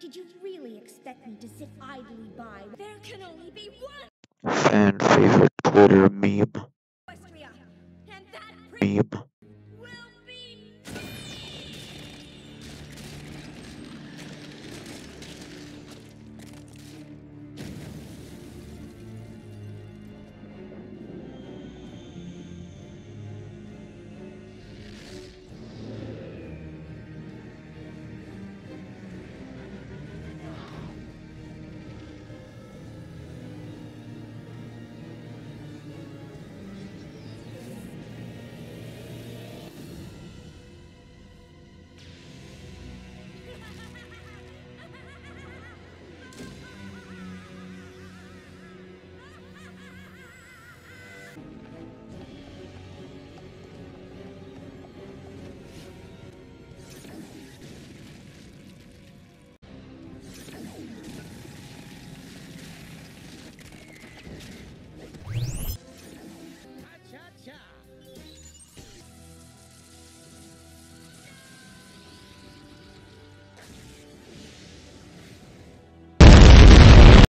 Did you really expect me to sit idly by? There can only be one Fan favorite Twitter meme. Equestria, and that Meme.